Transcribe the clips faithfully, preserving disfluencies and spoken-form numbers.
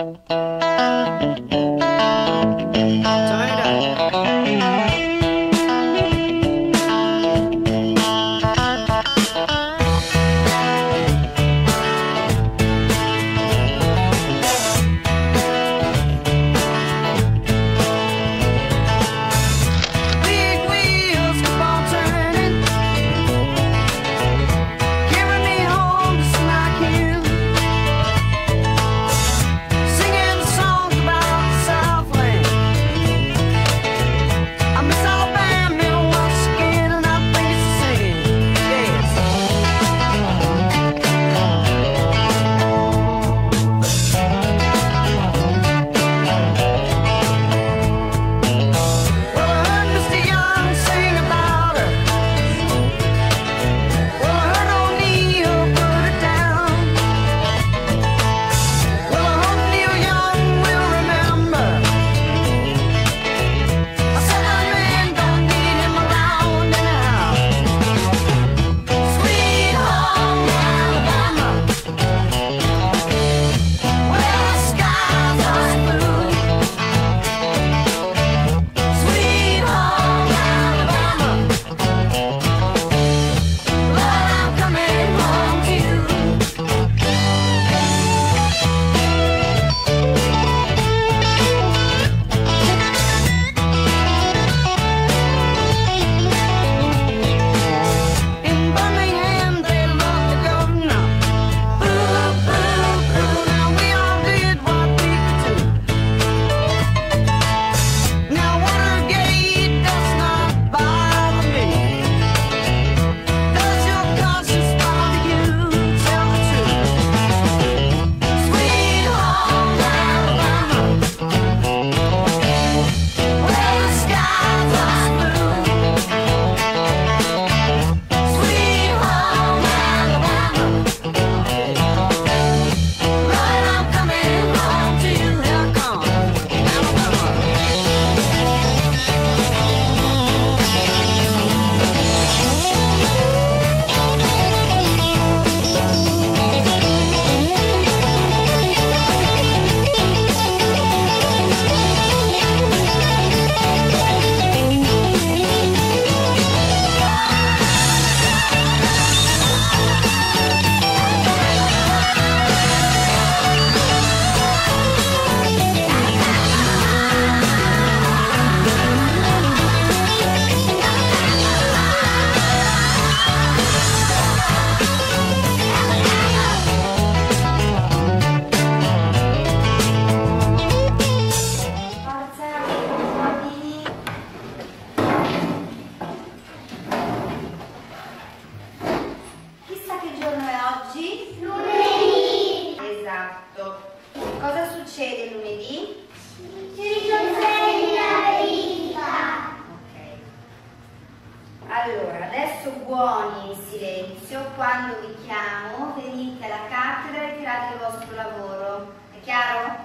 Allora, adesso buoni in silenzio, quando vi chiamo venite alla cattedra e tirate il vostro lavoro. È chiaro?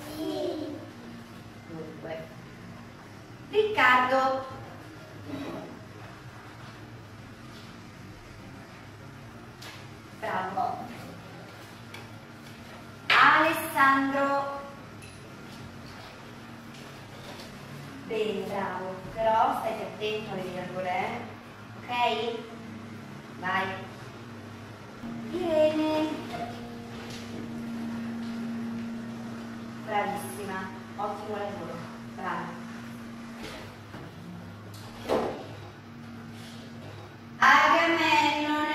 Sì. Dunque, Riccardo. Bravo. Alessandro. Bene, bravo. Però stai attento alle virgole, eh? Ok? Vai. Irene. Bravissima. Ottimo lavoro. Bravo. Agamennone.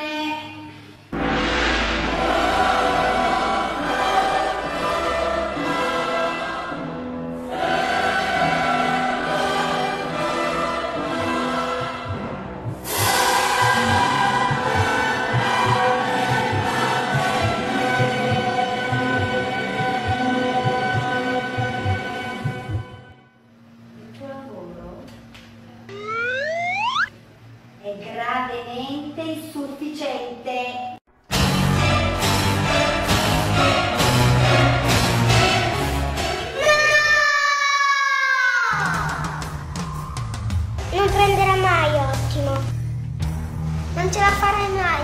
È gravemente insufficiente. Non prenderà mai ottimo. Non ce la farai mai.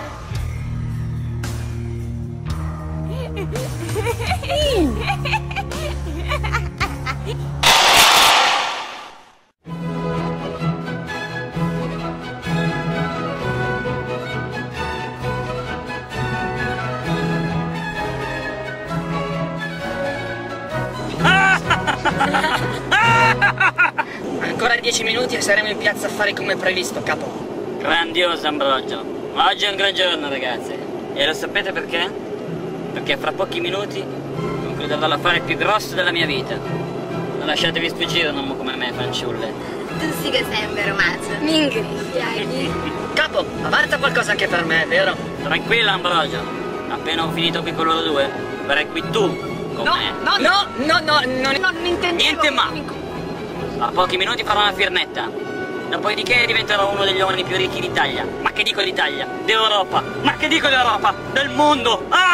Ancora dieci minuti e saremo in piazza Affari come previsto, capo. Grandioso Ambrogio. Oggi è un gran giorno, ragazzi. E lo sapete perché? Perché fra pochi minuti concluderò l'affare più grosso della mia vita. Non lasciatevi sfuggire un uomo come me, fanciulle. Tu sì che sei un vero macio. Mi ingriffiagli. Capo, avanza qualcosa anche per me, vero? Tranquilla Ambrogio. Appena ho finito qui con loro due, verrai qui tu con no, me. No, no, no, no, no, non intendevo. Niente ma. Tra pochi minuti farò una firmetta. Dopodiché diventerò uno degli uomini più ricchi d'Italia. Ma che dico d'Italia? D'Europa. Ma che dico d'Europa? Del mondo. Ah!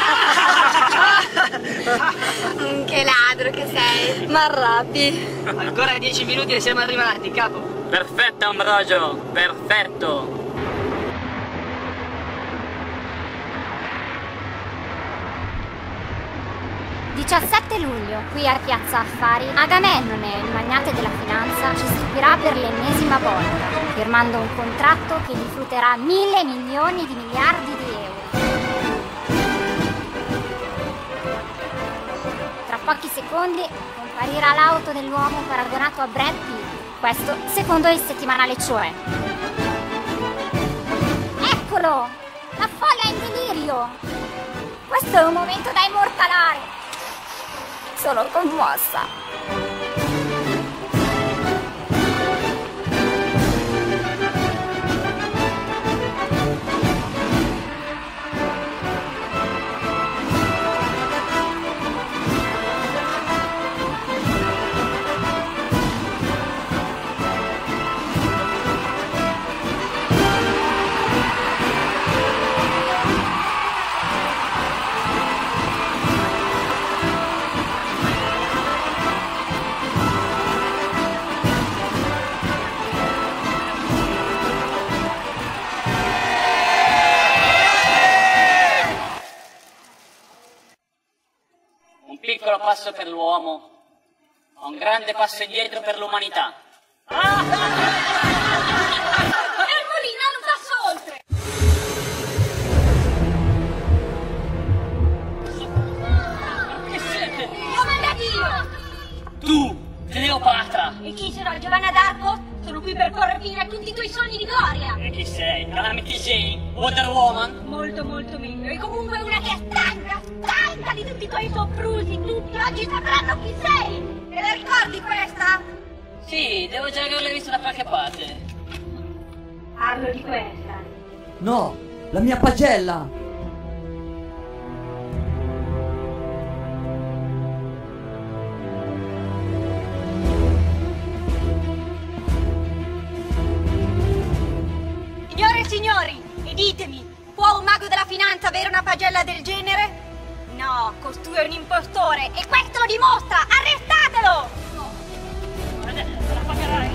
Che ladro che sei. Ma arrabbi. Ancora dieci minuti e siamo arrivati, capo. Perfetto Ambrogio, perfetto. diciassette luglio, qui a Piazza Affari, Agamennone, il magnate della finanza, ci stupirà per l'ennesima volta, firmando un contratto che gli frutterà mille milioni di miliardi di euro. Tra pochi secondi comparirà l'auto dell'uomo paragonato a Brad Pitt, questo secondo il settimanale Cioè. Eccolo! La folla è in delirio! Questo è un momento da immortalare! Sono commossa. Un piccolo passo per l'uomo, un grande passo indietro per l'umanità. Ah! Fermo lì, non passo oltre! Che siete? L'ho mandato io! Tu, Cleopatra! E chi sono? Giovanna d'Arco? Sono qui per porre fine a tutti i tuoi sogni di gloria! E chi sei? Calamity Jane? Wonder Woman? Molto molto meglio, e comunque una che è stanca, stanca di tutti i tuoi soprusi, tutti oggi sapranno chi sei! Te la ricordi questa? Sì, devo già averla vista da qualche parte. Parlo di questa. No, la mia pagella! Signore e signori, e ditemi, può un mago della finanza avere una pagella del genere? No, costui è un impostore e questo lo dimostra! Arrestatelo! Adesso la pagherai.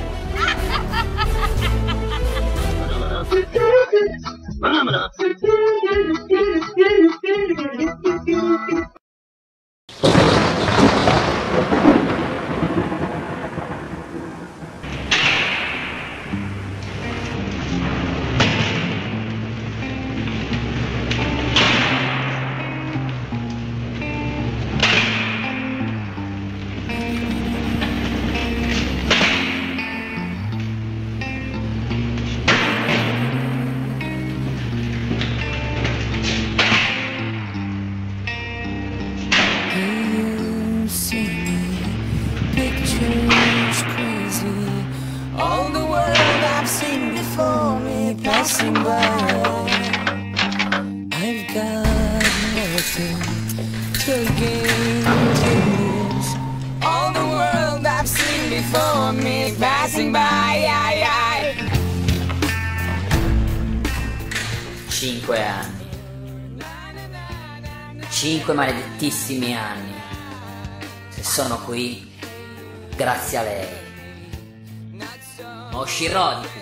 Passing by, I've got nothing to gain to lose. All the world I've seen before me passing by. I, I. Cinque anni. Cinque maledettissimi anni. Se sono qui, grazie a lei. Ma uscirò di qui.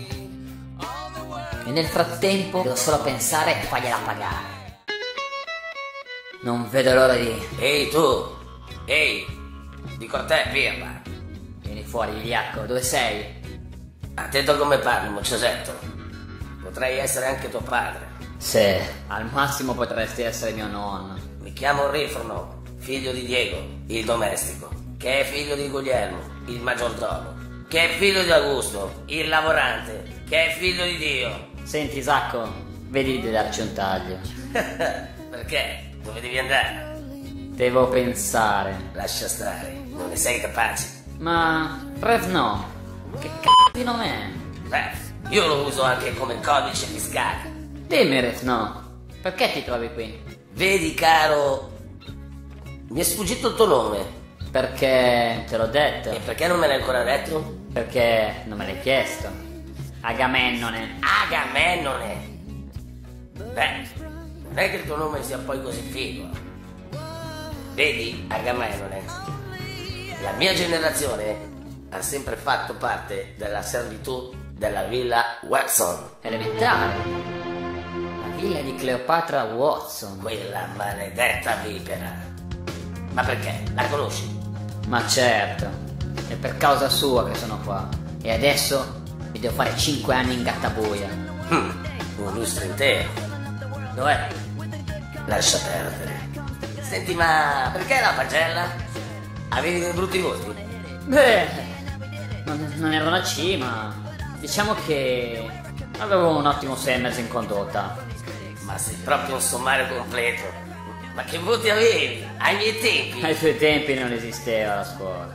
E nel frattempo devo solo pensare a fargliela pagare. Non vedo l'ora di... Ehi tu! Ehi! Dico a te, pirla. Vieni fuori, vigliacco, dove sei? Attento come parli, mociosetto. Potrei essere anche tuo padre. Sì, al massimo potresti essere mio nonno. Mi chiamo Rifrono, figlio di Diego, il domestico, che è figlio di Guglielmo, il maggiordomo, che è figlio di Augusto, il lavorante, che è figlio di Dio. Senti, Sacco, vedi di darci un taglio. Perché? Dove devi andare? Devo pensare. Lascia stare, non ne sei capace. Ma... Revno, che c***o di nome è? Beh, io lo uso anche come codice fiscale. Dimmi, Revno, perché ti trovi qui? Vedi, caro, mi è sfuggito il tuo nome. Perché te l'ho detto. E perché non me l'hai ancora detto? Perché non me l'hai chiesto. Agamennone. Agamennone. Beh, non è che il tuo nome sia poi così figo. Vedi, Agamennone, la mia generazione ha sempre fatto parte della servitù della villa Watson. Elementare. La villa di Cleopatra Watson. Quella maledetta vipera. Ma perché? La conosci? Ma certo, è per causa sua che sono qua. E adesso mi devo fare cinque anni in gattabuia. Hmm, un lustro intero. Dov'è? Lascia perdere. Senti, ma perché la pagella? Avevi dei brutti voti? Beh, non, non ero la cima. Diciamo che avevo un ottimo sei mesi in condotta. Ma sei proprio un sommario completo. Ma che voti avevi? Ai miei tempi? Ai tuoi tempi non esisteva la scuola.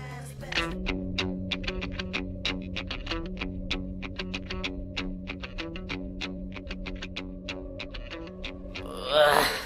Uh.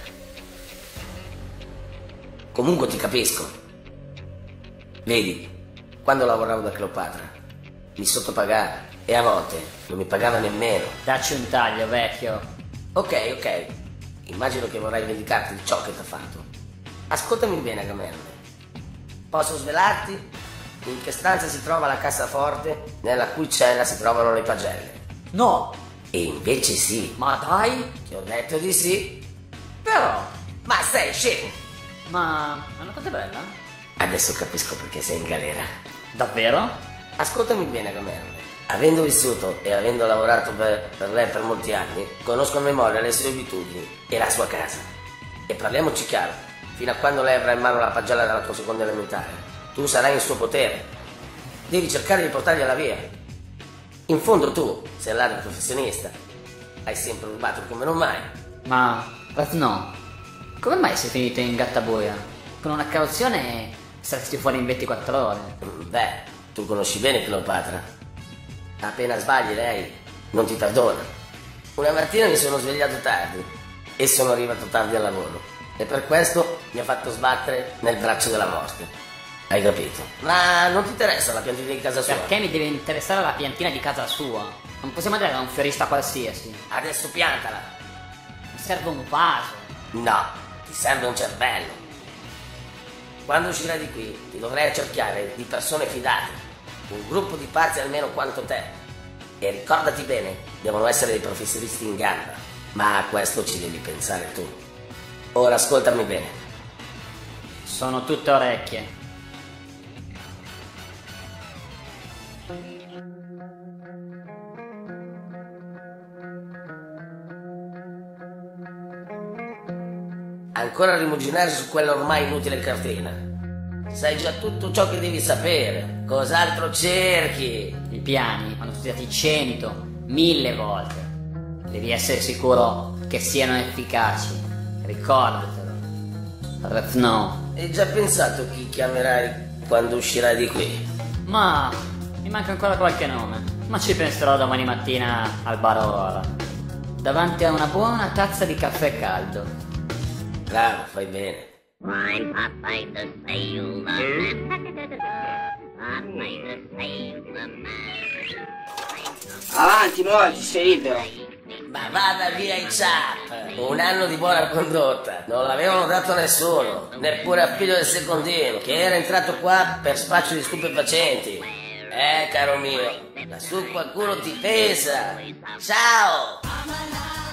Comunque ti capisco. Vedi, quando lavoravo da Cleopatra mi sottopagava e a volte non mi pagava nemmeno. Dacci un taglio, vecchio. Ok, ok. Immagino che vorrai vendicarti di ciò che ti ha fatto. Ascoltami bene, Agamennone. Posso svelarti in che stanza si trova la cassaforte nella cui cella si trovano le pagelle? No. E invece sì. Ma dai. Ti ho detto di sì. Però. Ma sei scemo. Ma è una cosa bella? Adesso capisco perché sei in galera. Davvero? Ascoltami bene, Agamennone. Avendo vissuto e avendo lavorato per, per lei per molti anni, conosco a memoria le sue abitudini e la sua casa. E parliamoci chiaro, fino a quando lei avrà in mano la pagella della tua seconda elementare, tu sarai in suo potere. Devi cercare di portargliela via. In fondo tu sei ladro professionista. Hai sempre rubato come non mai. Ma, no, come mai sei finito in gattabuia? Con una cauzione saresti fuori in ventiquattro ore. Beh, tu conosci bene Cleopatra. Appena sbagli lei non ti perdona. Una mattina mi sono svegliato tardi e sono arrivato tardi al lavoro e per questo mi ha fatto sbattere nel braccio della morte. Hai capito? Ma non ti interessa la piantina di casa sua? Perché mi deve interessare la piantina di casa sua? Non possiamo andare da un fiorista qualsiasi. Adesso piantala. Mi serve un vaso. No, ti serve un cervello. Quando uscirai di qui ti dovrai accerchiare di persone fidate, un gruppo di pazzi almeno quanto te. E ricordati bene, devono essere dei professionisti in gamba. Ma a questo ci devi pensare tu. Ora ascoltami bene. Sono tutte orecchie. Ancora a rimuginare su quella ormai inutile cartina. Sai già tutto ciò che devi sapere. Cos'altro cerchi? I piani vanno studiati cento, mille volte. Devi essere sicuro che siano efficaci. Ricordatelo. No. Hai già pensato chi chiamerai quando uscirai di qui? Ma mi manca ancora qualche nome. Ma ci penserò domani mattina al bar Aurora, davanti a una buona tazza di caffè caldo. Bravo, fai bene. I'm Popeye the Sailor Popeye the Sailor Avanti, muoviti, sei libero. Ma vada via in ciap! Un anno di buona condotta. Non l'avevano dato a nessuno, neppure a figlio del secondino, che era entrato qua per spaccio di stupefacenti. Eh, caro mio, lassù qualcuno ti pensa. Ciao!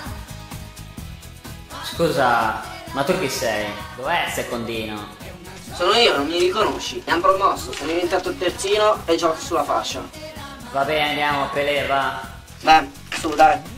Scusa, ma tu chi sei? Dov'è il secondino? Sono io, non mi riconosci? Mi hanno promosso, sono diventato il terzino e gioco sulla fascia. Va bene, andiamo, Pelé, va. Beh, su, dai.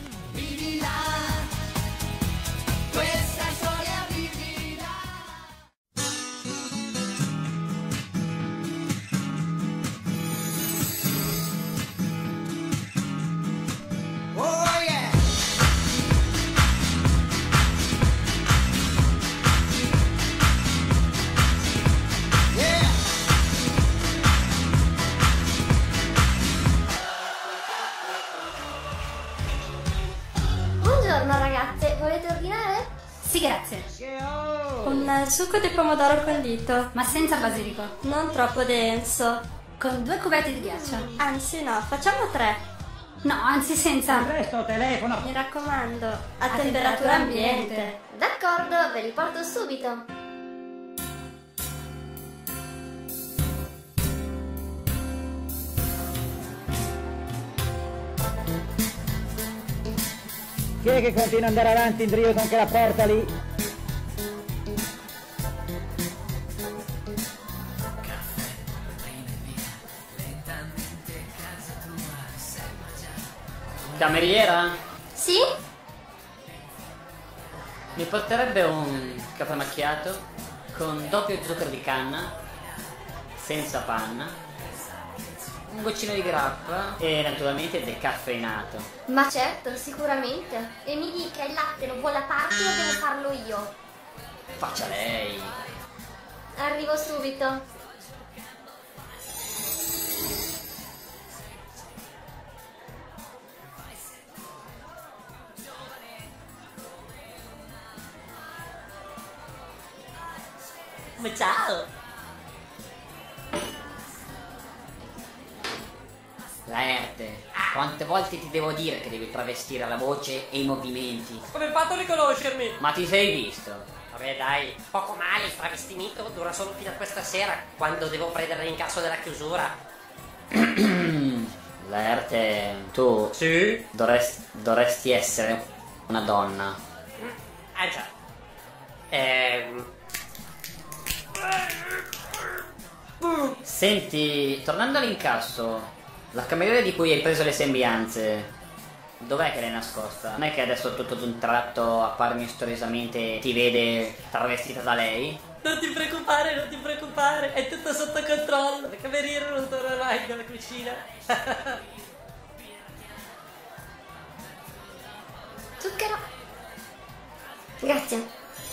Buongiorno ragazze, volete ordinare? Sì, grazie. Un eh, succo di pomodoro condito. Ma senza basilico. Non troppo denso. Con due cubetti di ghiaccio. Anzi no, facciamo tre. No, anzi senza. Resto telefono. Mi raccomando, a, A temperatura temperatura ambiente. ambiente. D'accordo, ve li porto subito. Chi è che continua ad andare avanti in trio con che la porta lì? Cameriera? Sì? Mi porterebbe un caffè macchiato con doppio zucchero di canna, senza panna, un goccino di grappa e naturalmente decaffeinato. Ma certo, sicuramente. E mi dica, il latte lo vuole a parte o devo farlo io? Faccia lei. Arrivo subito. Ma ciao! Laerte, quante volte ti devo dire che devi travestire la voce e i movimenti? Come hai fatto a riconoscermi? Ma ti sei visto? Vabbè dai, poco male, il travestimento dura solo fino a questa sera, quando devo prendere l'incasso della chiusura. Laerte, tu Sì? dovresti, dovresti essere una donna. Ah già. Ehm... Senti, tornando all'incasso, la cameriera di cui hai preso le sembianze, dov'è che l'hai nascosta? Non è che adesso tutto d'un tratto appare misteriosamente ti vede travestita da lei? Non ti preoccupare, non ti preoccupare, è tutto sotto controllo, il cameriere non torna mai dalla cucina. Zucchero. Grazie.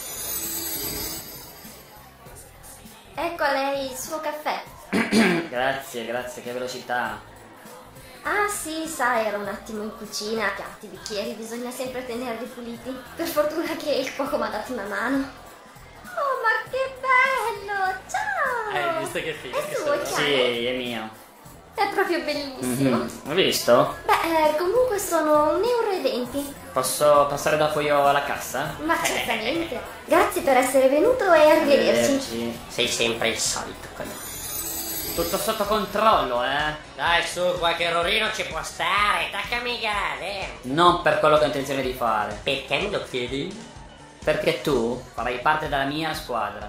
Ecco a lei il suo caffè. Grazie, grazie, che velocità. Ah sì, sa, ero un attimo in cucina, piatti, bicchieri, bisogna sempre tenerli puliti. Per fortuna che il cuoco mi ha dato una mano. Oh, ma che bello! Ciao! Hai visto che figo? È suo il cane? Sì, è mio. È proprio bellissimo. Mhm. Hai visto? Beh, eh, comunque sono un euro e venti. Posso passare dopo io alla cassa? Ma certamente. Grazie per essere venuto e arrivederci. Arrivederci. Sei sempre il solito con me. Tutto sotto controllo, eh? Dai su, qualche errorino ci può stare, taccami gale. Non per quello che ho intenzione di fare. Perché me lo chiedi? Perché tu farai parte della mia squadra.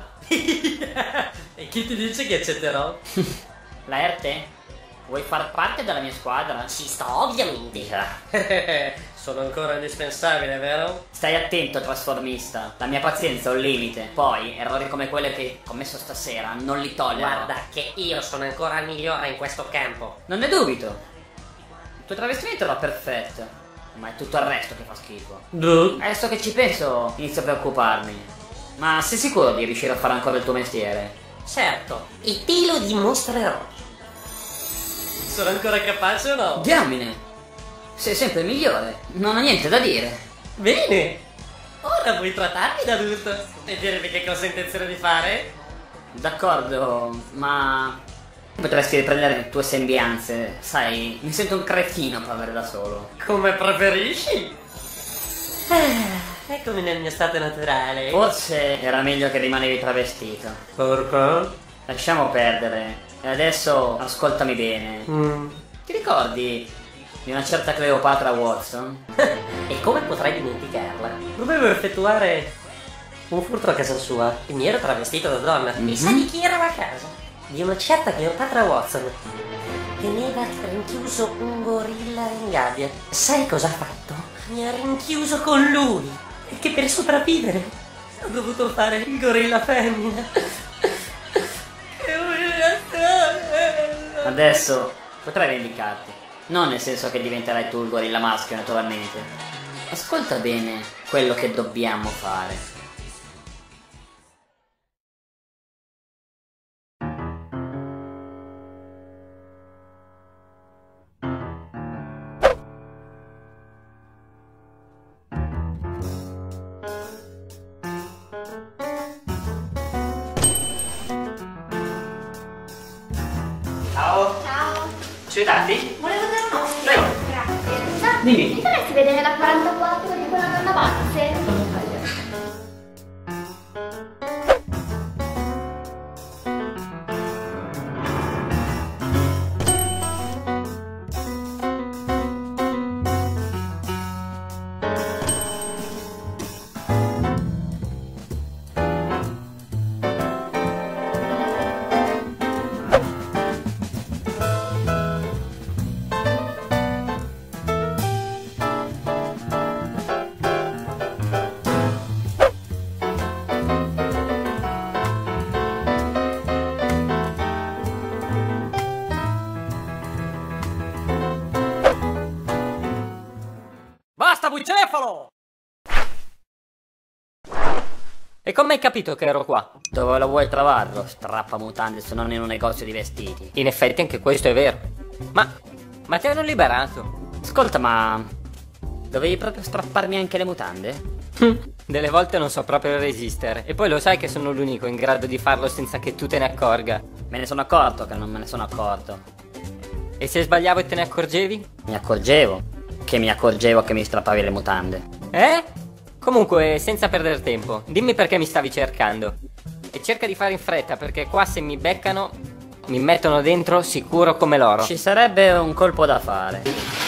E chi ti dice che accetterò? Laerte? Vuoi far parte della mia squadra? Ci sto, ovviamente. Sono ancora indispensabile, vero? Stai attento, trasformista. La mia pazienza ha un limite. Poi, errori come quello che ho commesso stasera non li tollero. Guarda che io sono ancora il migliore in questo campo. Non ne dubito. Il tuo travestimento era perfetto, ma è tutto il resto che fa schifo. Duh. Adesso che ci penso, inizio a preoccuparmi. Ma sei sicuro di riuscire a fare ancora il tuo mestiere? Certo, e te lo dimostrerò. Sono ancora capace o no? Diamine! Sei sempre il migliore, non ho niente da dire. Bene! Ora vuoi trattarmi da adulto e dirmi che cosa hai intenzione di fare? D'accordo, ma potresti riprendere le tue sembianze. Sai, mi sento un cretino per avere da solo. Come preferisci? Eh, eccomi nel mio stato naturale. Forse era meglio che rimanevi travestito. Perché? Lasciamo perdere. E adesso ascoltami bene. Mm. Ti ricordi di una certa Cleopatra Watson? E come potrei dimenticarla? Dovevo effettuare un furto a casa sua e mi ero travestito da donna. Mm-hmm. E sai di chi eravamo a casa? Di una certa Cleopatra Watson. Teneva rinchiuso un gorilla in gabbia. Sai cosa ha fatto? Mi ha rinchiuso con lui. E che per sopravvivere ho dovuto fare il gorilla femmina. Adesso potrai vendicarti. Non nel senso che diventerai tu il gorilla maschio, naturalmente. Ascolta bene quello che dobbiamo fare. Ciao. Ciao. Ci dati? Volevo dare un occhio. Prego. Grazie. Scusa, Dimmi. mi faresti vedere la quarantaquattro di quella donna Bazze? Basta, bucefalo! E come hai capito che ero qua? Dove lo vuoi trovarlo? Strappa mutande se non in un negozio di vestiti. In effetti anche questo è vero. Ma... ma ti hanno liberato? Ascolta, ma... dovevi proprio strapparmi anche le mutande? Delle volte non so proprio resistere. E poi lo sai che sono l'unico in grado di farlo senza che tu te ne accorga. Me ne sono accorto che non me ne sono accorto. E se sbagliavo e te ne accorgevi? Mi accorgevo. Che mi accorgevo che mi strappavi le mutande. Eh? Comunque, senza perdere tempo, dimmi perché mi stavi cercando. E cerca di fare in fretta, perché qua se mi beccano, mi mettono dentro sicuro come loro. Ci sarebbe un colpo da fare.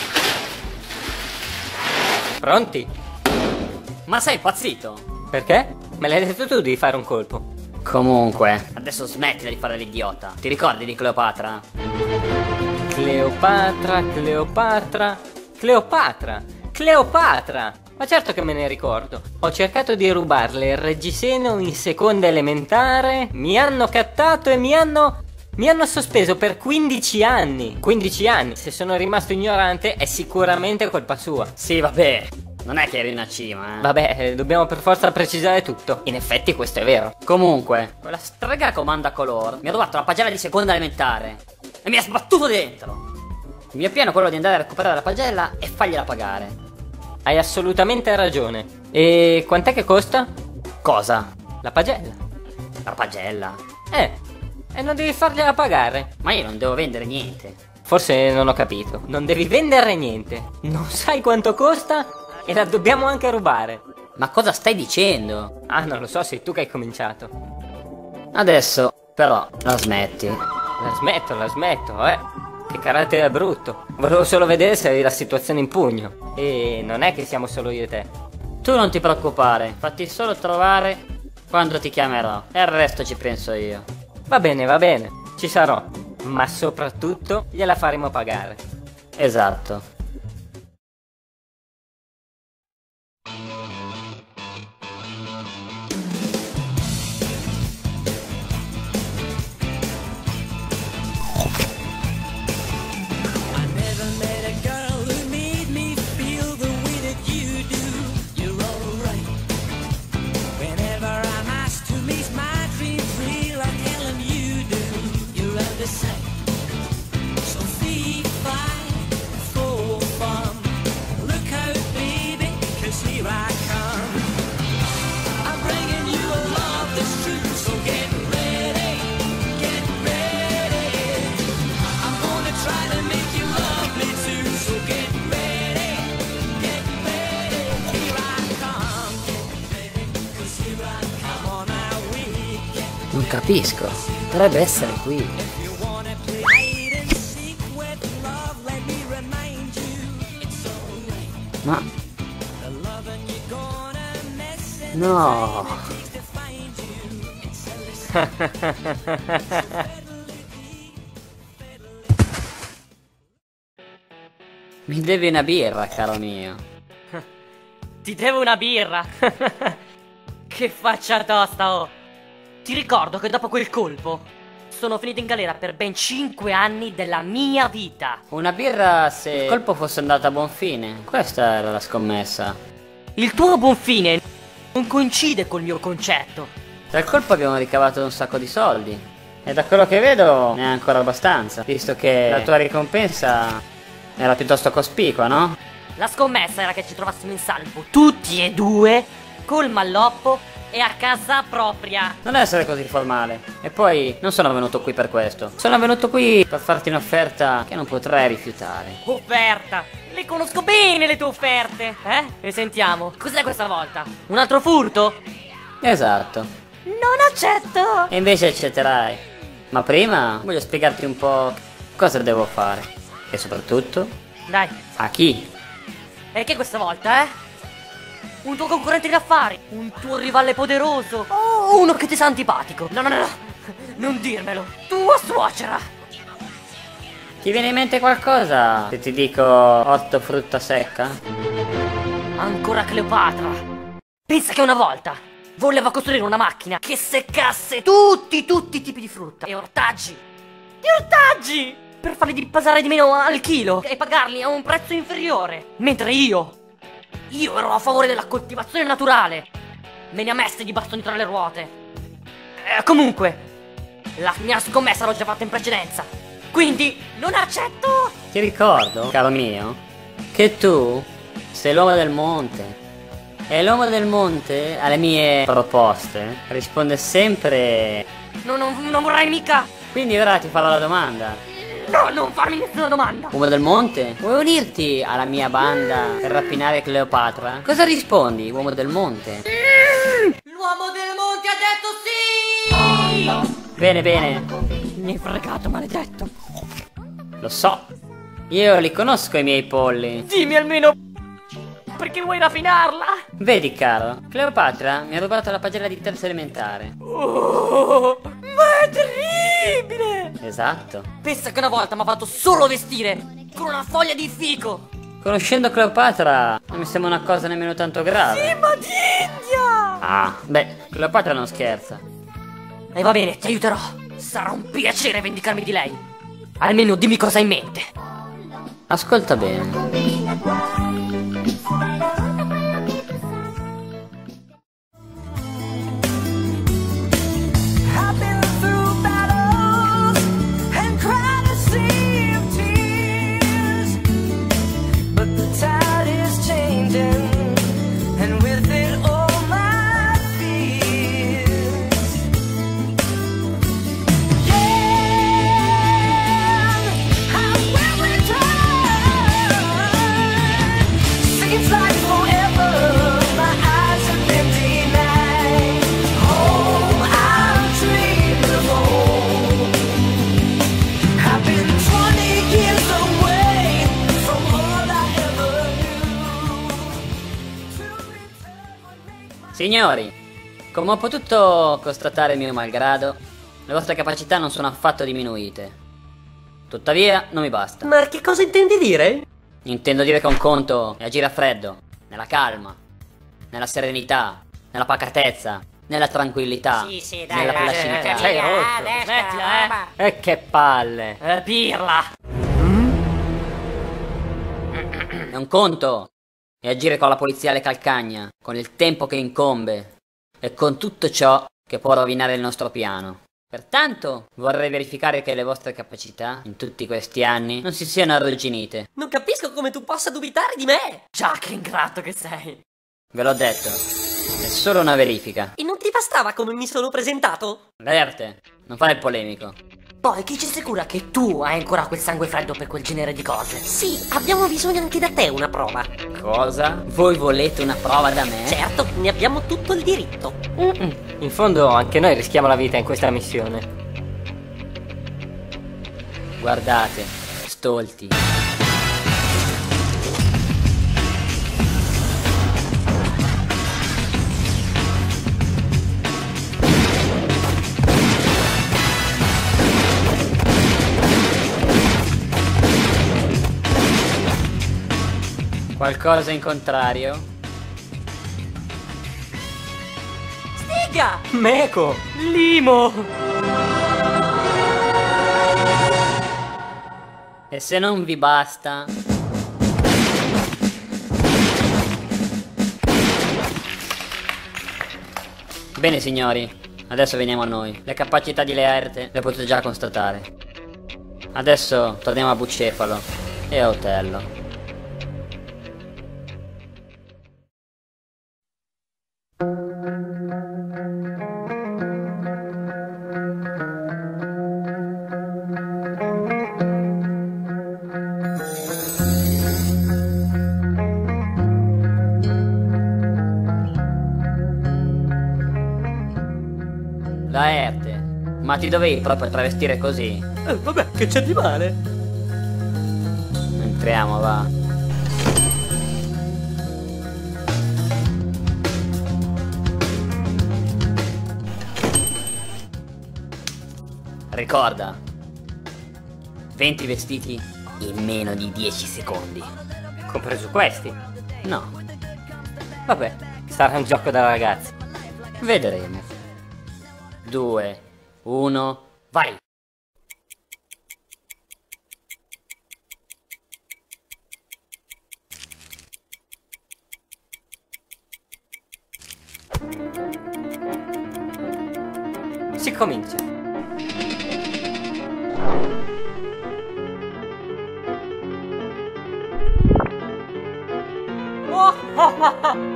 Pronti? Ma sei impazzito? Perché? Me l'hai detto tu di fare un colpo. Comunque, adesso smettila di fare l'idiota. Ti ricordi di Cleopatra? Cleopatra, Cleopatra, Cleopatra, Cleopatra! Ma certo che me ne ricordo. Ho cercato di rubarle il reggiseno in seconda elementare, mi hanno cattato e mi hanno... mi hanno sospeso per quindici anni. quindici anni. Se sono rimasto ignorante è sicuramente colpa sua. Sì, vabbè. Non è che eri una cima, eh. Vabbè, eh, dobbiamo per forza precisare tutto. In effetti questo è vero. Comunque, quella strega comanda color mi ha rubato la pagella di seconda elementare e mi ha sbattuto dentro. Il mio piano è quello di andare a recuperare la pagella e fargliela pagare. Hai assolutamente ragione. E quant'è che costa? Cosa? La pagella. La pagella? Eh, e non devi fargliela pagare. Ma io non devo vendere niente. Forse non ho capito. Non devi vendere niente. Non sai quanto costa e la dobbiamo anche rubare. Ma cosa stai dicendo? Ah, non lo so, sei tu che hai cominciato. Adesso, però, la smetti. La smetto, la smetto, eh. Che carattere brutto. Volevo solo vedere se avevi la situazione in pugno. E non è che siamo solo io e te. Tu non ti preoccupare, fatti solo trovare quando ti chiamerò. E il resto ci penso io. Va bene, va bene, ci sarò. Ma soprattutto gliela faremo pagare. Esatto. Non capisco, dovrebbe essere qui. Ma... no... Mi devi una birra, caro mio. Ti devo una birra. Che faccia tosta, oh. Ti ricordo che dopo quel colpo sono finito in galera per ben cinque anni della mia vita. Una birra se il colpo fosse andato a buon fine. Questa era la scommessa. Il tuo buon fine non coincide col mio concetto. Dal colpo abbiamo ricavato un sacco di soldi. E da quello che vedo ne è ancora abbastanza, visto che la tua ricompensa era piuttosto cospicua, no? La scommessa era che ci trovassimo in salvo tutti e due, col malloppo e a casa propria. Non essere così formale. E poi non sono venuto qui per questo. Sono venuto qui per farti un'offerta che non potrei rifiutare. Offerta? Le conosco bene le tue offerte, eh? E sentiamo, cos'è questa volta? Un altro furto? Esatto. Non accetto! E invece accetterai. Ma prima voglio spiegarti un po' cosa devo fare. E soprattutto dai, a chi? E che questa volta, eh? Un tuo concorrente di affari? Un tuo rivale poderoso? O uno che ti sa antipatico? No, no, no, no. Non dirmelo. Tua suocera. Ti viene in mente qualcosa se ti dico ortofrutta secca? Ancora Cleopatra. Pensa che una volta voleva costruire una macchina che seccasse tutti, tutti i tipi di frutta e ortaggi. Di ortaggi! Per farli di pesare di meno al chilo e pagarli a un prezzo inferiore. Mentre io, io ero a favore della coltivazione naturale. Me ne ha messe di bastoni tra le ruote. Eh, comunque, la mia scommessa l'ho già fatta in precedenza. Quindi, non accetto! Ti ricordo, caro mio, che tu sei l'uomo del monte. E l'uomo del monte alle mie proposte risponde sempre... No, no, non vorrei mica! Quindi ora ti farò la domanda. No, non farmi nessuna domanda! Uomo del monte? Vuoi unirti alla mia banda per rapinare Cleopatra? Cosa rispondi, uomo del monte? L'uomo del monte ha detto sì! Bene, bene. Mi hai fregato, maledetto. Lo so. Io li conosco i miei polli. Dimmi almeno perché vuoi rapinarla? Vedi, caro, Cleopatra mi ha rubato la pagella di terza elementare. Oh, ma è terribile! Esatto. Pensa che una volta mi ha fatto solo vestire con una foglia di fico. Conoscendo Cleopatra non mi sembra una cosa nemmeno tanto grave. Sì, ma d'India! Ah, beh, Cleopatra non scherza. E va bene, ti aiuterò. Sarà un piacere vendicarmi di lei. Almeno dimmi cosa hai in mente. Ascolta bene. Signori, come ho potuto constatare il mio malgrado, le vostre capacità non sono affatto diminuite. Tuttavia, non mi basta. Ma che cosa intendi dire? Intendo dire che un conto è agire a freddo, nella calma, nella serenità, nella pacatezza, nella tranquillità, sì, sì, dai, nella dai, placidità. dai, sei rotto. Smettila, eh. E che palle. Eh, pirla. È un conto è agire con la polizia alle calcagna, con il tempo che incombe e con tutto ciò che può rovinare il nostro piano. Pertanto vorrei verificare che le vostre capacità in tutti questi anni non si siano arrugginite. Non capisco come tu possa dubitare di me. Già, che ingrato che sei. Ve l'ho detto, è solo una verifica. E non ti bastava come mi sono presentato? Verte, non fare il polemico. Poi chi ci assicura che tu hai ancora quel sangue freddo per quel genere di cose? Sì, abbiamo bisogno anche da te una prova. Cosa? Voi volete una prova da me? Certo, ne abbiamo tutto il diritto. Mm-mm. In fondo anche noi rischiamo la vita in questa missione. Guardate, stolti. Qualcosa in contrario? Stiga! Meco! Limo! E se non vi basta? Bene signori, adesso veniamo a noi. Le capacità di Laerte le potete già constatare. Adesso torniamo a Bucefalo e a Otello. Laerte, ma ti dovevi proprio travestire così? Eh, vabbè, che c'è di male? Entriamo, va. Ricorda, venti vestiti in meno di dieci secondi. Compreso questi? No, Vabbè, sarà un gioco da ragazzi. vedremo. Due, uno, vai! Si comincia. Oh, oh, oh, oh.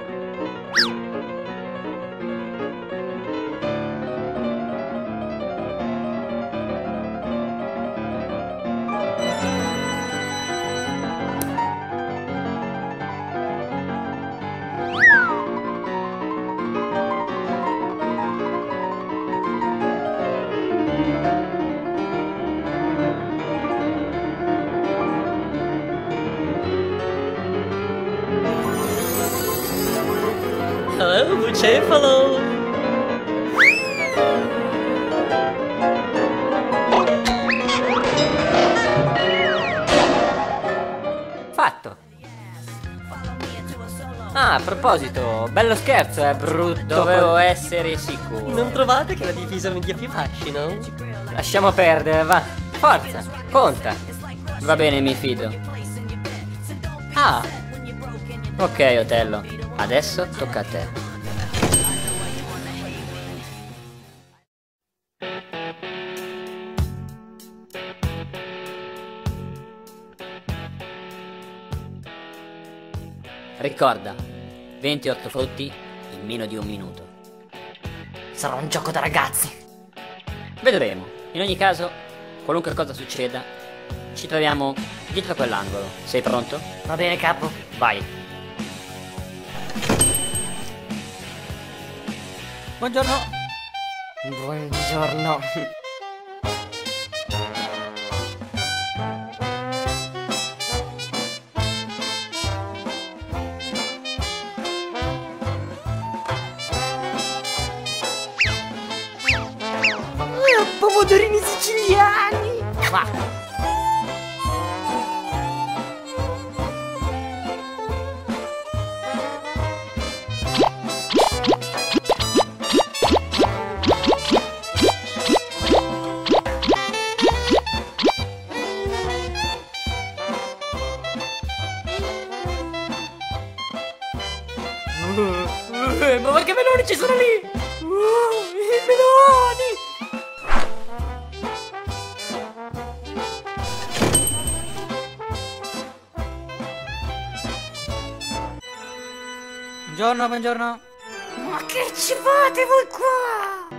Hello, Bucefalo! Fatto. Ah, a proposito, bello scherzo, è brutto. Dovevo essere sicuro. Non trovate che la divisa mi dia più fascino? Lasciamo perdere, va. Forza, conta. Va bene, mi fido. Ah, Ok, Otello, adesso tocca a te. Ricorda, venti ortofrutti in meno di un minuto. Sarà un gioco da ragazzi. Vedremo. In ogni caso, qualunque cosa succeda, ci troviamo dietro quell'angolo. Sei pronto? Va bene, capo. Vai. Buongiorno. Buongiorno. Pomodorini siciliani. Va. Uh, ma che meloni ci sono lì? Uh, i meloni! Buongiorno, buongiorno. Ma che ci fate voi qua?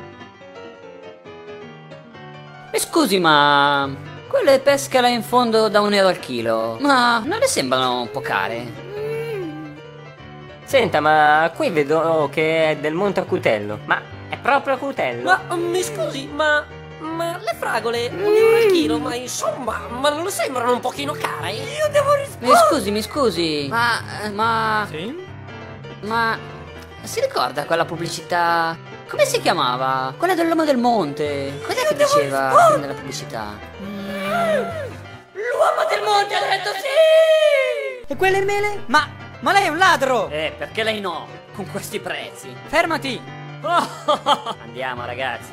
E scusi, ma quelle pesche là in fondo da un euro al chilo, ma non le sembrano un po' care? senta, ma qui vedo che è del Monte Acutello. Ma è proprio Acutello? Ma mi scusi, ma... ma le fragole, un euro al chilo, ma insomma, ma non le sembrano un pochino care? Io devo Mi rispondere. scusi, mi scusi, ma... ma... Sì? ma... si ricorda quella pubblicità? Come si chiamava? Quella dell'uomo del monte. Cos'è che diceva nella pubblicità? L'uomo del monte ha detto sì! E quelle mele? Ma, ma lei è un ladro! Eh, perché lei no? Con questi prezzi. Fermati! Oh, andiamo ragazzi.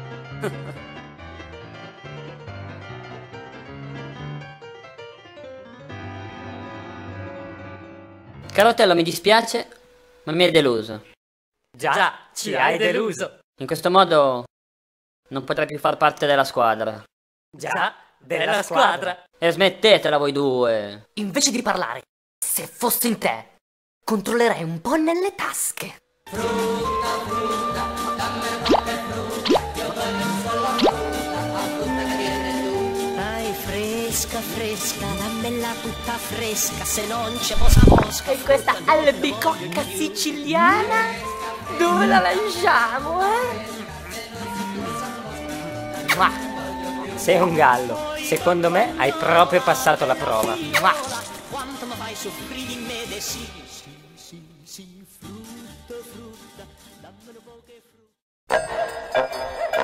Caro Otello, mi dispiace, ma mi hai deluso. Già, Già ci, ci hai deluso. deluso. In questo modo non potrai più far parte della squadra. Già, della, della squadra. squadra. E smettetela voi due. Invece di parlare, se fossi in te, controllerei un po' nelle tasche. Frutta, frutta, dai, fresca, fresca, dammela tutta fresca, se non c'è mosca mosca. E questa albicocca siciliana, dove la lasciamo, eh? Mua. Sei un gallo. Secondo me hai proprio passato la prova. Mua. Quanto mi fai soffrire di me, de sì, sì, sì, sì, frutta, frutta, dammelo poche frutta.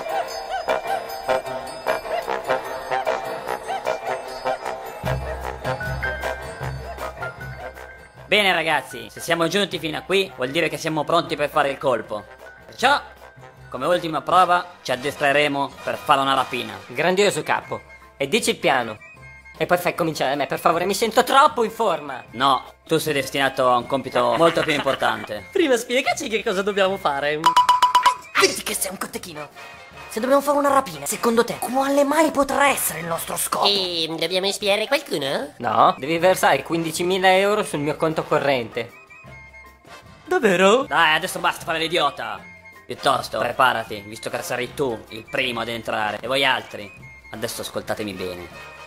Bene ragazzi, se siamo giunti fino a qui vuol dire che siamo pronti per fare il colpo. Perciò, come ultima prova, ci addestreremo per fare una rapina. Grandioso, capo. E dici il piano. E poi fai cominciare da me, per favore, mi sento troppo in forma. No, tu sei destinato a un compito molto più importante. Prima spiegaci che cosa dobbiamo fare. Vedi che sei un cotechino. Se dobbiamo fare una rapina, secondo te, quale mai potrà essere il nostro scopo? E dobbiamo espiare qualcuno? No, devi versare quindicimila euro sul mio conto corrente. Davvero? Dai, adesso basta fare l'idiota. Piuttosto, preparati, visto che sarai tu il primo ad entrare. E voi altri, adesso ascoltatemi bene.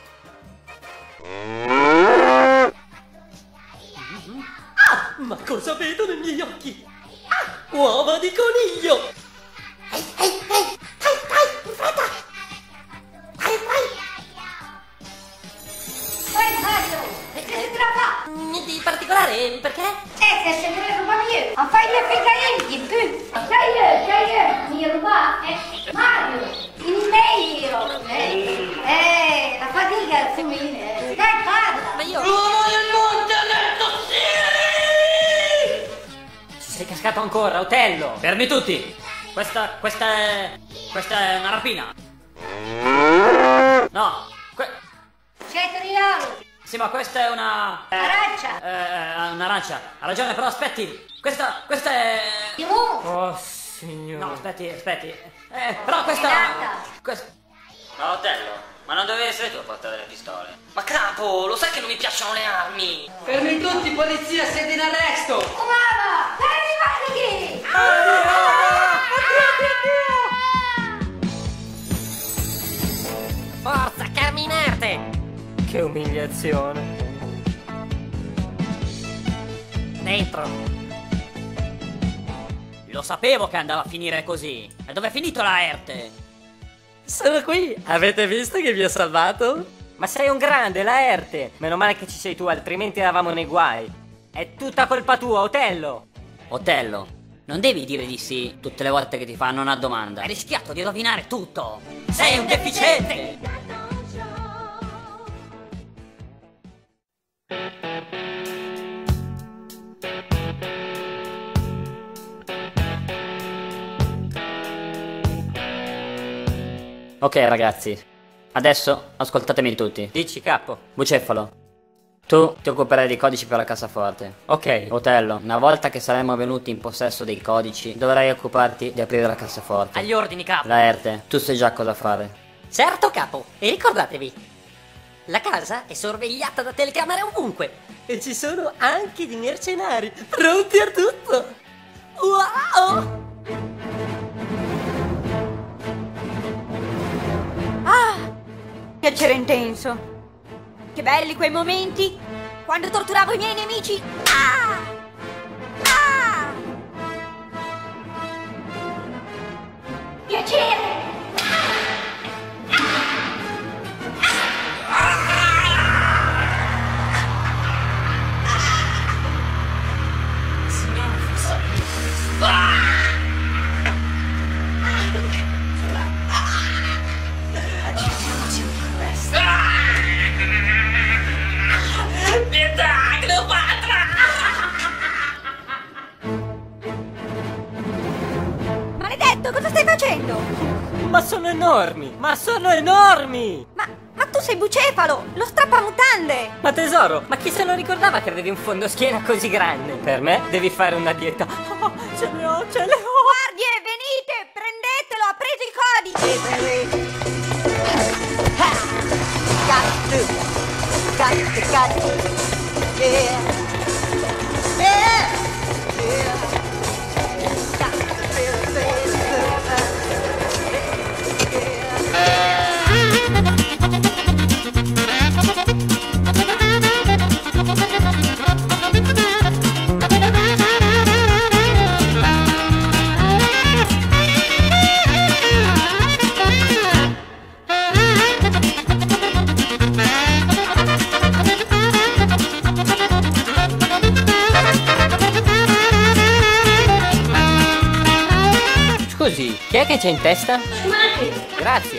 Ah, ma cosa vedo nei miei occhi? Ah, uova di coniglio! Ehi, ehi, ehi! Dai, dai, in fretta! Dai, dai! Ehi, Mario! E che si tratta? Niente di particolare, perché? Eh, se se ne ruba io! Ma fai le figarienti, tu! Sai, sai, mi ruba? Eh, Mario! Il meglio! Eh, eh, la fatica è femminile! Dai, parla! Ma io... L'uomo del monte ha detto sì! Ci sei cascato ancora, Otello! Fermi tutti! Questa, questa è... questa è una rapina. No, que... Cetriolo! Sì, ma questa è una... Eh, Arancia! Eh, un'arancia. Ha ragione, però aspetti. Questa, questa è... Limone! Oh, signore. No, aspetti, aspetti. Eh, però questa... questa... No, Otello, ma non dovevi essere tu a portare le pistole. Ma capo, lo sai che non mi piacciono le armi? Fermi tutti, polizia, siete in arresto! Oh, mamma! Fermi, guardi! Forza, camminate! Che umiliazione. Dentro. Lo sapevo che andava a finire così. E dove è finito Laerte? Sono qui. Avete visto che vi ho salvato? Ma sei un grande, Laerte. Meno male che ci sei tu, altrimenti eravamo nei guai. È tutta colpa tua, Otello. Otello, non devi dire di sì tutte le volte che ti fanno una domanda. Hai rischiato di rovinare tutto. Sei un deficiente! Ok ragazzi, adesso ascoltatemi tutti. Dici, capo. Bucefalo, tu ti occuperai dei codici per la cassaforte. Ok. Otello, una volta che saremo venuti in possesso dei codici, dovrai occuparti di aprire la cassaforte. Agli ordini, capo. Laerte, tu sai già cosa fare. Certo, capo. E ricordatevi, la casa è sorvegliata da telecamere ovunque. E ci sono anche dei mercenari pronti a tutto. Wow! Ah! Piacere intenso. Che belli quei momenti quando torturavo i miei nemici. Ah! Ah! Piacere! Pietà, enormi! Ma sono enormi! Ma, ma tu sei Bucefalo, lo strappamutande! Ma tesoro, ma chi se lo ricordava che avevi un fondoschiena così grande? Per me devi fare una dieta. Oh, ce le ho, ce le ho! Guardie, venite, prendetelo, ha preso il codice! Gatto, gatto, gatto, yeah, yeah, yeah. Scusi, chi è che c'è in testa? Grazie.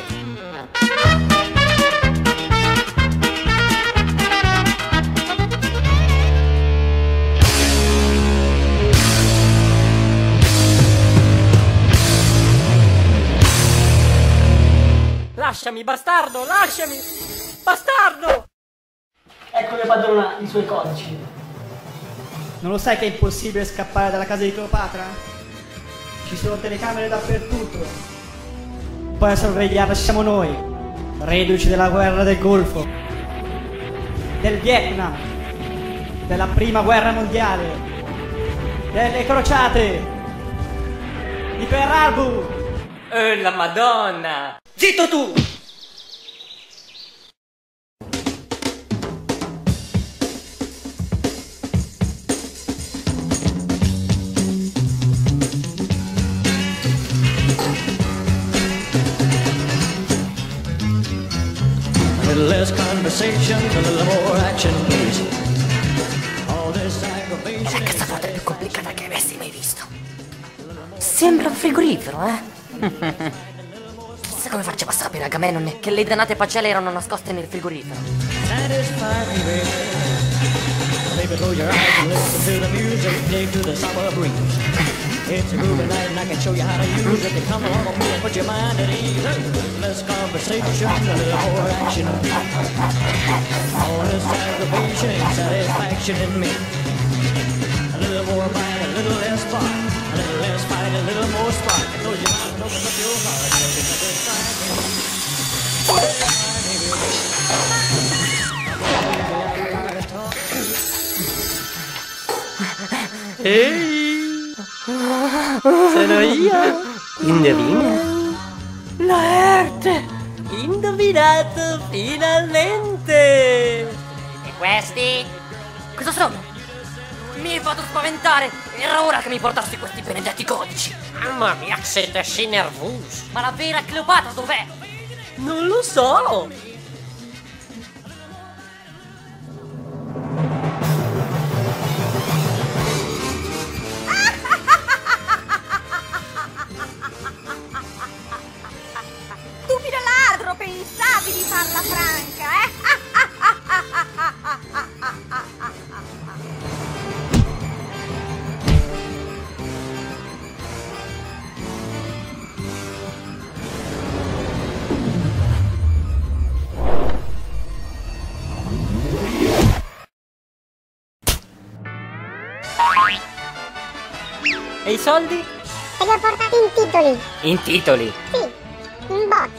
Lasciami, bastardo, lasciami! Bastardo! Ecco mio padrona, i suoi codici. Non lo sai che è impossibile scappare dalla casa di Cleopatra? Ci sono telecamere dappertutto. Poi a sorvegliarla ci siamo noi, reduci della guerra del Golfo, del Vietnam, della prima guerra mondiale, delle crociate, di Pearl Harbor. Oh la Madonna! Zitto tu! A little less conversation, a little more action, please. All this aggravation. È la cassaforte più complicata che avessi mai visto. Sembra un frigorifero, eh? Chissà come faceva a sapere Agamennone che le dannate pagelle erano nascoste nel frigorifero. Satisfy me, baby. Baby, close your eyes and listen to the music, dig to the summer breeze. It's a groovy night and I can show you how to use it. To come along with me and put your mind at ease. Less conversation, a little more action. All this aggravation and satisfaction in me. A little more bite, a little less spark. A little less fight, a little more spark. Close your eyes and open up your heart. Ehi! Sono io! Indovina? Laerte! Indovinato finalmente! E questi? Cosa sono? Mi hai fatto spaventare! Era ora che mi portassi questi benedetti codici! Mamma mia, siete sì nervosi! Ma la vera Cleopatra dov'è? Non lo so! Stupido ladro, pensavi di farla franca, eh? E i soldi? Te li ho portati in titoli. In titoli? Sì, in botti.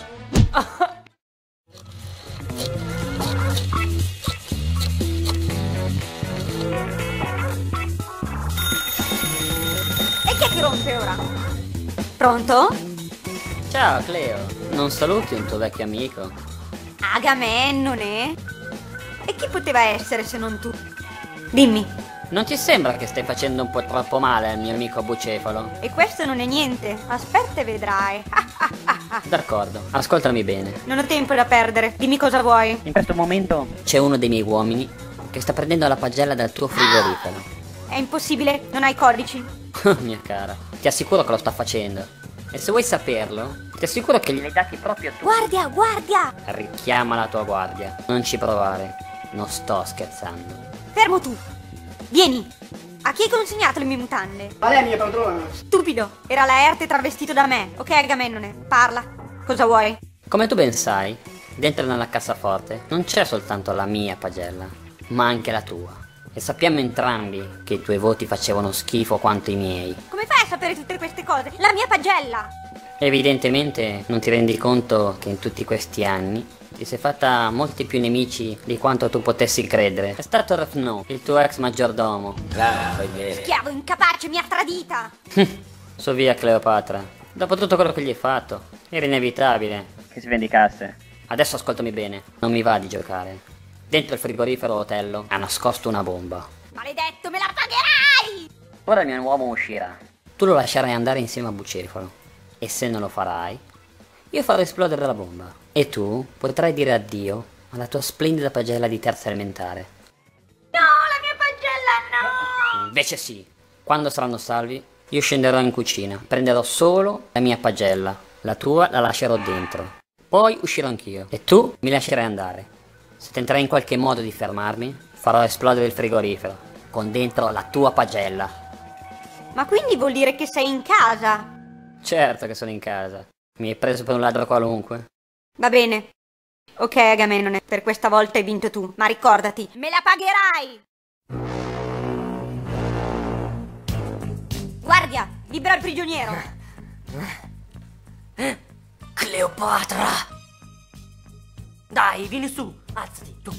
E chi è che rompe ora? Pronto? Ciao Cleo, non saluti un tuo vecchio amico? Agamennone? E chi poteva essere se non tu? Dimmi. Non ti sembra che stai facendo un po' troppo male al mio amico Bucefalo? E questo non è niente, aspetta e vedrai. D'accordo, ascoltami bene. Non ho tempo da perdere, dimmi cosa vuoi. In questo momento c'è uno dei miei uomini che sta prendendo la pagella dal tuo frigorifero. È impossibile, non hai codici. Mia cara, ti assicuro che lo sta facendo. E se vuoi saperlo, ti assicuro che glieli hai dati proprio tu. Guardia, guardia! Richiama la tua guardia. Non ci provare, non sto scherzando. Fermo tu! Vieni! A chi hai consegnato le mie mutande? Ma lei è mia padrona. Stupido! Era Laerte travestito da me, ok Agamennone? Parla. Cosa vuoi? Come tu ben sai, dentro nella cassaforte non c'è soltanto la mia pagella, ma anche la tua. E sappiamo entrambi che i tuoi voti facevano schifo quanto i miei. Come fai a sapere tutte queste cose? La mia pagella! Evidentemente non ti rendi conto che in tutti questi anni ti sei fatta molti più nemici di quanto tu potessi credere. È stato Refno, il tuo ex maggiordomo. Bravo, fai bene. Schiavo incapace, mi ha tradita! Su via Cleopatra. Dopo tutto quello che gli hai fatto, era inevitabile che si vendicasse. Adesso ascoltami bene, non mi va di giocare. Dentro il frigorifero Otello ha nascosto una bomba. Maledetto, me la pagherai! Ora il mio uomo uscirà. Tu lo lascerai andare insieme a Bucefalo. E se non lo farai, io farò esplodere la bomba. E tu potrai dire addio alla tua splendida pagella di terza elementare. No, la mia pagella no! Invece sì, quando saranno salvi, io scenderò in cucina, prenderò solo la mia pagella, la tua la lascerò dentro. Poi uscirò anch'io e tu mi lascerai andare. Se tenterai in qualche modo di fermarmi, farò esplodere il frigorifero con dentro la tua pagella. Ma quindi vuol dire che sei in casa? Certo che sono in casa. Mi hai preso per un ladro qualunque. Va bene. Ok, Agamennone, per questa volta hai vinto tu, ma ricordati, me la pagherai! Guardia, libera il prigioniero! Cleopatra! Dai, vieni su, alzati, tu.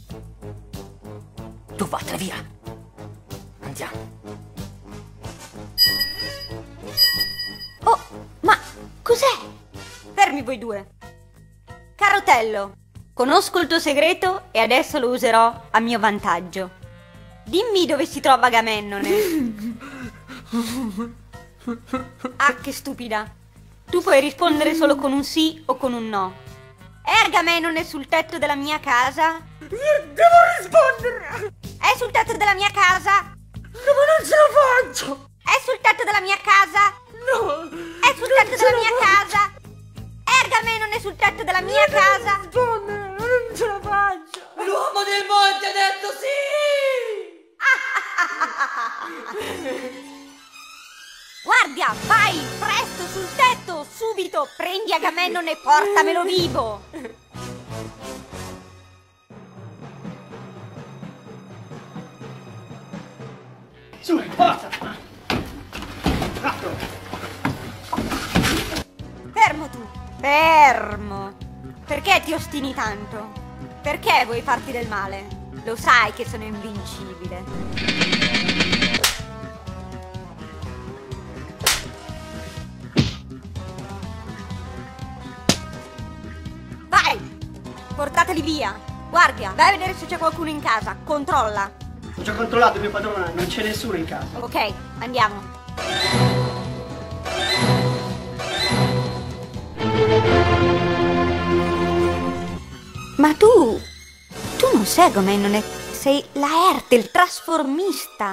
Tu vattene via. Andiamo. Oh, ma cos'è? Fermi voi due. Carotello, conosco il tuo segreto e adesso lo userò a mio vantaggio. Dimmi dove si trova Agamennone. Ah, che stupida. Tu puoi rispondere solo con un sì o con un no. È Agamennone sul tetto della mia casa? Devo rispondere! È sul tetto della mia casa? No, ma non ce la faccio! È sul tetto della mia casa? No! È sul tetto della mia casa? È Agamennone sul tetto della mia casa? Rispondere, non ce la faccio! L'uomo del monte ha detto sì! Guardia, vai, presto, sul tetto, subito, prendi Agamennone e portamelo vivo! Su, porta! Fermo tu, fermo! Perché ti ostini tanto? Perché vuoi farti del male? Lo sai che sono invincibile. Vai! Portateli via! Guardia, vai a vedere se c'è qualcuno in casa, controlla! Ho già controllato, mio padrone, non c'è nessuno in casa. Ok, andiamo. Ma tu... tu non sei Agamennone, sei Laerte, il trasformista.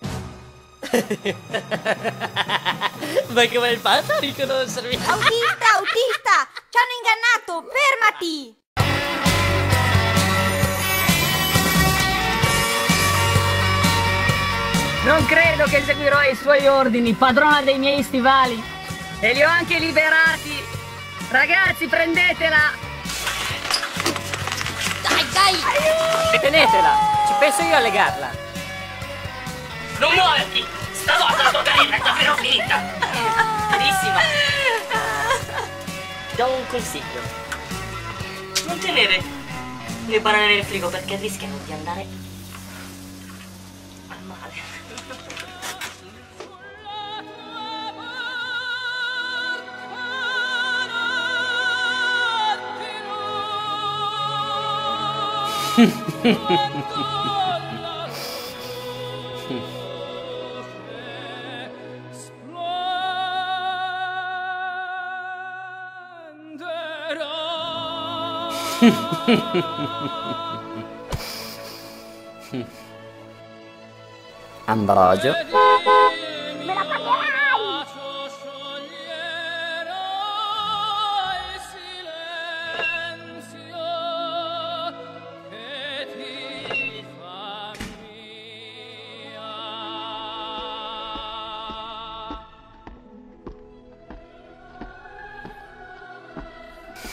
Ma come hai fatto a riconoscermi? Autista, autista! Ci hanno ingannato, fermati! Non credo che seguirò i suoi ordini, padrona dei miei stivali. E li ho anche liberati. Ragazzi, prendetela! Dai, dai! E tenetela! Ci penso io a legarla. Non muoverti! Stavolta la tua carriera è davvero finita! Carissima! Ti do un consiglio. Non tenere le banane nel frigo perché rischiano di andare al male. Ambrogio. Me la pagherai!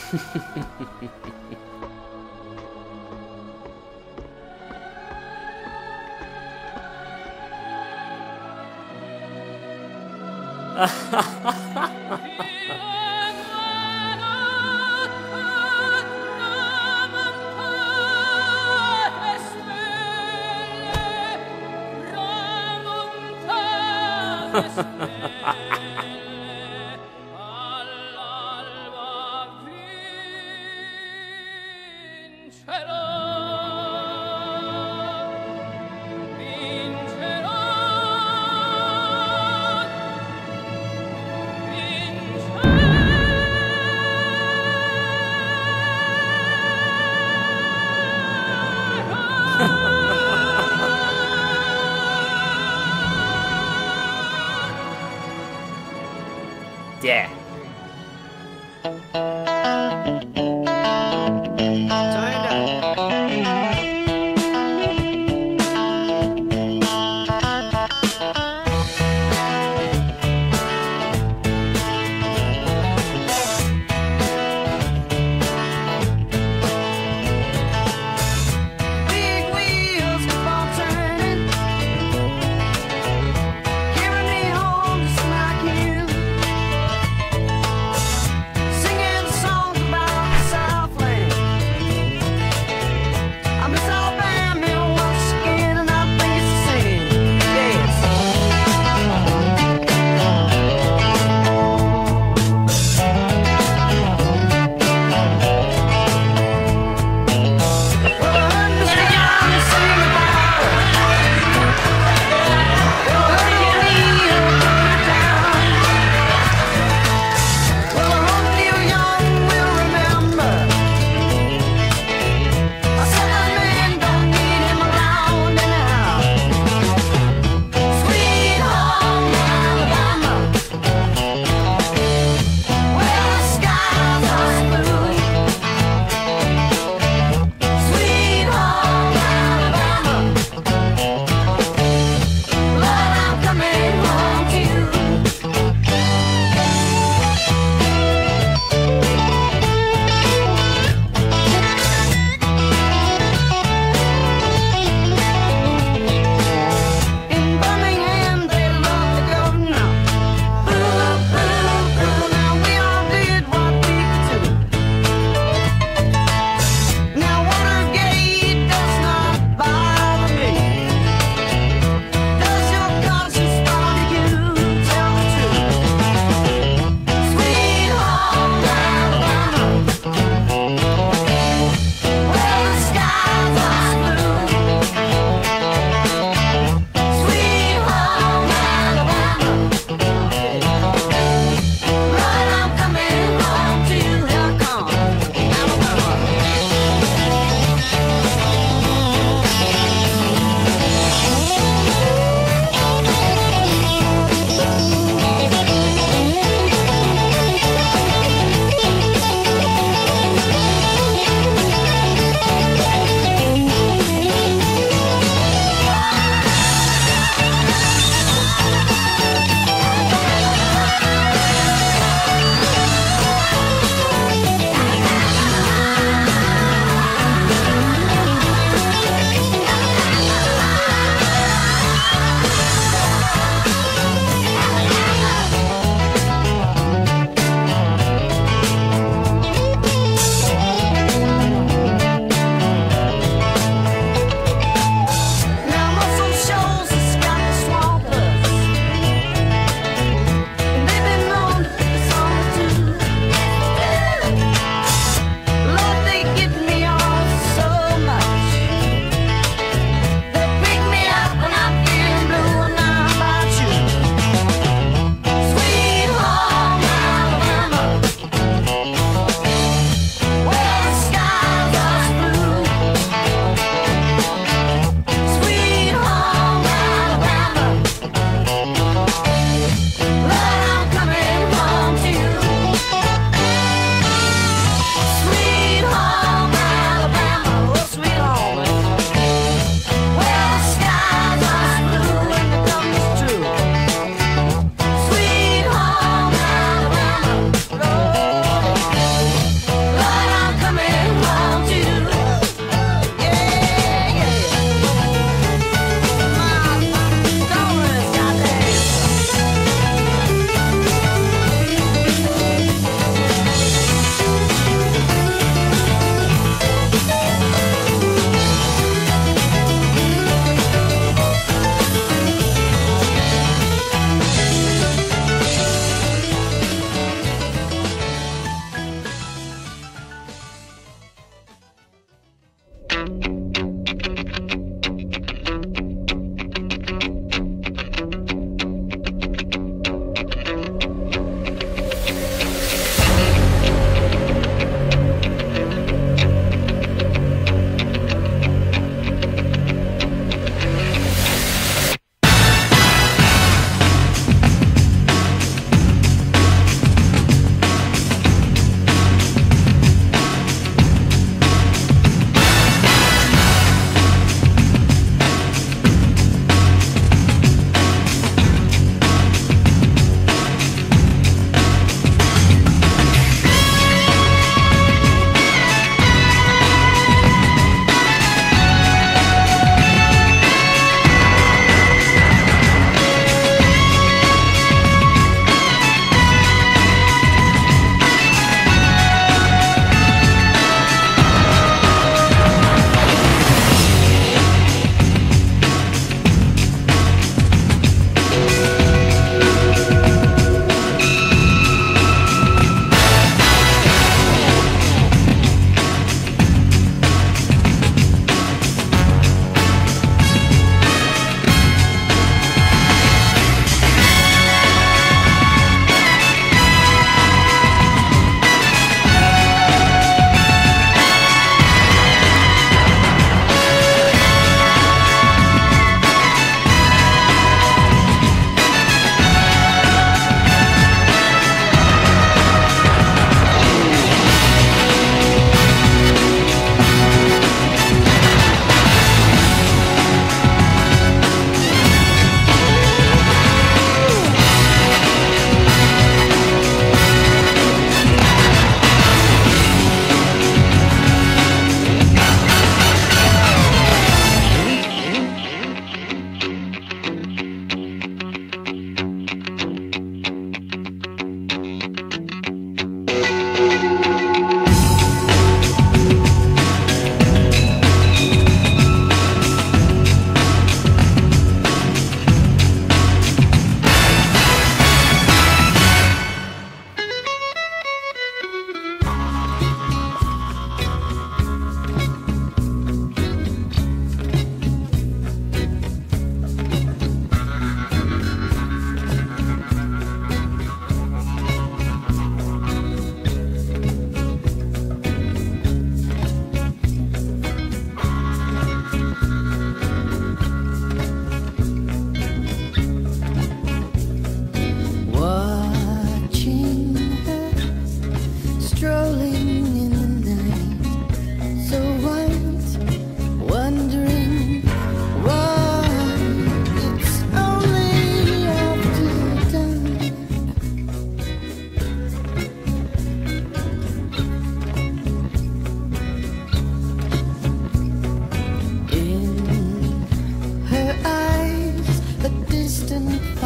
Yeah. Big wheels keep on turning, carrying me home just like you. and